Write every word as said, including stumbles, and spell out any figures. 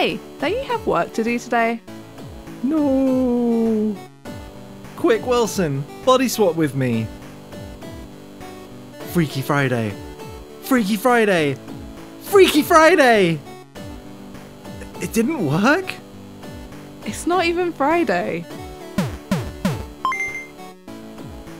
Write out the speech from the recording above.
Hey, don't you have work to do today? No. Quick, Wilson, body swap with me. Freaky Friday. Freaky Friday. Freaky Friday! It didn't work? It's not even Friday.